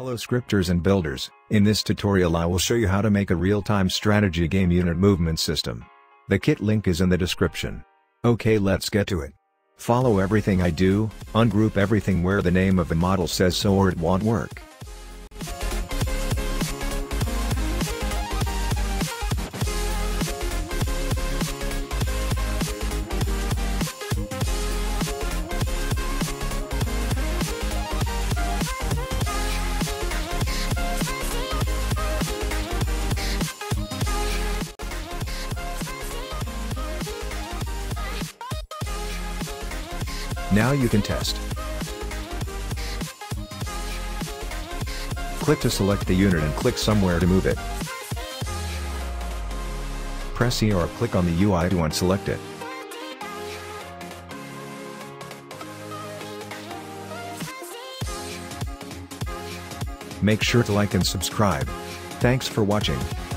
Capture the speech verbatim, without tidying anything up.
Hello scripters and builders, in this tutorial I will show you how to make a real-time strategy game unit movement system. The kit link is in the description. Okay, let's get to it. Follow everything I do, ungroup everything where the name of the model says so or it won't work. Now you can test. Click to select the unit and click somewhere to move it. Press E or click on the U I to unselect it. Make sure to like and subscribe. Thanks for watching.